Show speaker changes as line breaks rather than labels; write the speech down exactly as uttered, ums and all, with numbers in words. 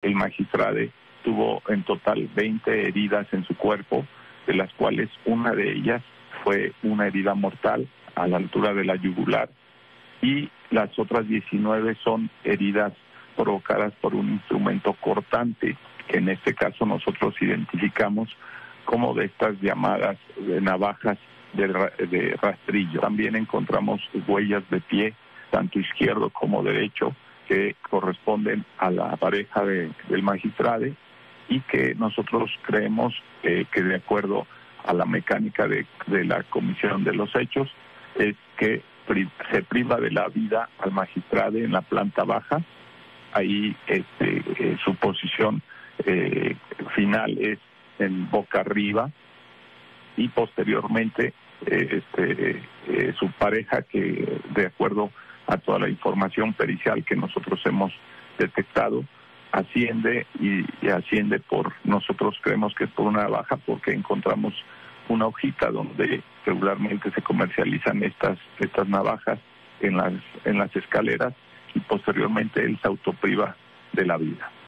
El magistrado tuvo en total veinte heridas en su cuerpo, de las cuales una de ellas fue una herida mortal a la altura de la yugular, y las otras diecinueve son heridas provocadas por un instrumento cortante, que en este caso nosotros identificamos como de estas llamadas de navajas de, de rastrillo. También encontramos huellas de pie, tanto izquierdo como derecho, que corresponden a la pareja de, del magistrado, y que nosotros creemos eh, que de acuerdo a la mecánica de, de la comisión de los hechos, es que pri, se priva de la vida al magistrado en la planta baja. Ahí este, eh, su posición eh, final es en boca arriba, y posteriormente eh, este, eh, su pareja, que de acuerdo a toda la información pericial que nosotros hemos detectado, asciende y, y asciende por, nosotros creemos que es por una navaja, porque encontramos una hojita donde regularmente se comercializan estas estas navajas en las en las escaleras, y posteriormente él se autopriva de la vida.